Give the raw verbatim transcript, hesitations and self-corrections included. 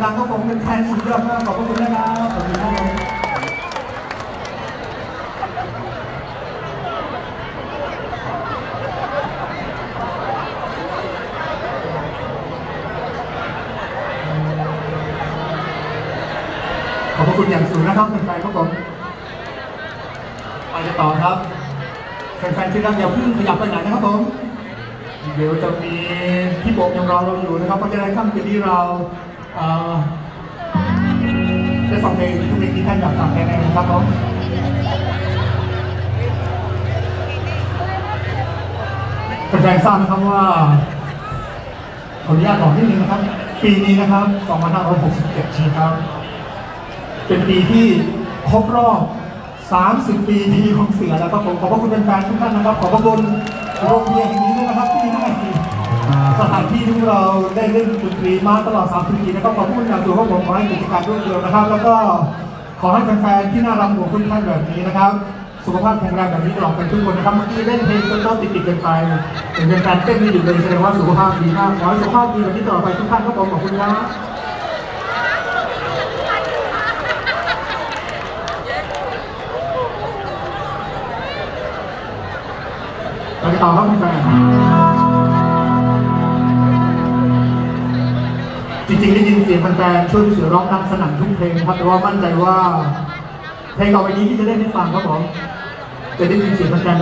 ดังๆก็คงเป็นแฟนสุดยอดมากขอบคุณนะครับขอบคุณครับขอบคุณอย่างสูงนะครับแฟนๆครับผมไปกันต่อครับแฟนๆที่รักอย่าเพิ่งขยับไปไหนนะครับผมเดี๋ยวจะมีพี่โบกยังรอเราอยู่นะครับเพราะจะได้ค่ำคืนที่เราได้ฟังเพลงทุกเพลงที่ท่านอยากฟังแน่ๆนะครับผมแฟนๆทราบนะครับว่าขออนุญาตบอกนิดนึงนะครับปีนี้นะครับสองพันห้าร้อยหกสิบเจ็ดนะครับเป็นปีที่ครบรอบสามสิบปีทีของเสือแล้วก็ผมขอบพระคุณแฟนๆทุกท่านนะครับขอบพระคุณโรงเรียนแห่งนี้ด้วยนะครับที่ให้สถานที่ที่เราได้เล่นดนตรีมาตลอดสามสิบปีนะครับขอบคุณอย่างสูงครับผมขอให้กิจการรุ่งเรืองนะครับแล้วก็ขอให้แฟนๆที่น่ารักของคุณท่านแบบนี้นะครับสุขภาพแข็งแรงแบบนี้ตลอดไปทุกคนนะครับเมื่อกี้เล่นเพลงต้นๆติดๆกันไปเป็นการเต้นไม่หยุดเลยแสดงว่าสุขภาพดีมากขอให้สุขภาพดีแบบนี้ตลอดไปทุกท่านครับผมขอบคุณครับไปต่อครับแฟนจริงๆได้ยินเสียงแฟนๆช่วยเสือร้องดังสนั่นทุกเพลงครับแต่ว่ามั่นใจว่าเพลงต่อไปนี้ที่จะเล่นให้ฟังครับผมจะได้ยินเสียงแฟน